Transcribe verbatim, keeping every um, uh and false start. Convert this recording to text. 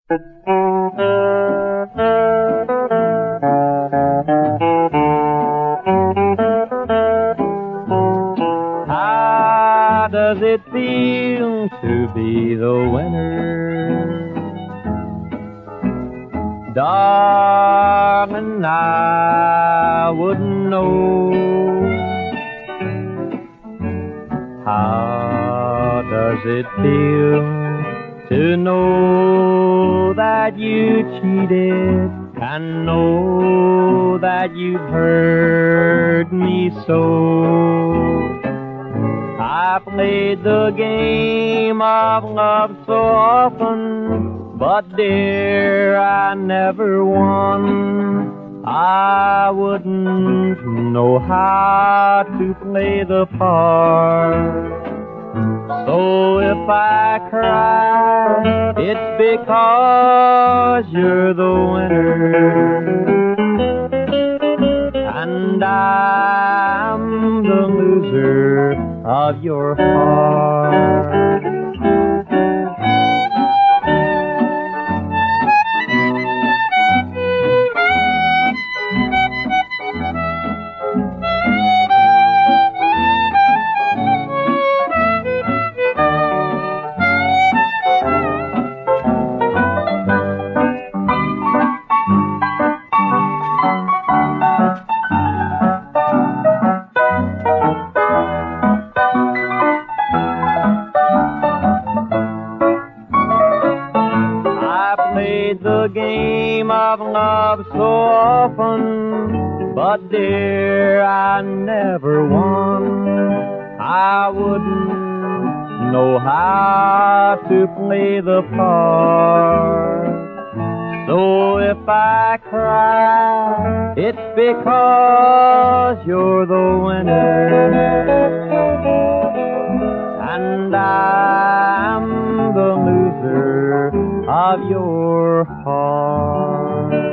How does it feel to be the winner? Darling, I wouldn't know. How does it feel to know that you cheated and know that you've hurt me so? I played the game of love so often, but dear, I never won. I wouldn't know how to play the part. So if I cry, it's because you're the winner, and I'm the loser of your heart. The game of love so often, but dear, I never won. I wouldn't know how to play the part. So if I cry, it's because you're the winner, and I'm the loser of your heart.